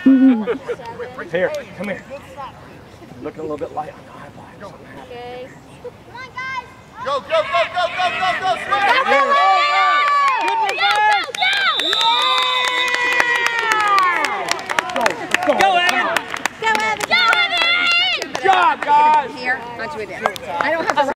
Here, come here. Looking a little bit light on the high fly. Okay. Come on, guys. Go, go, go, go, go, go, go, Smith! Go, Evan! Go, Evan! Good job, guys! Here, onto it. I don't have a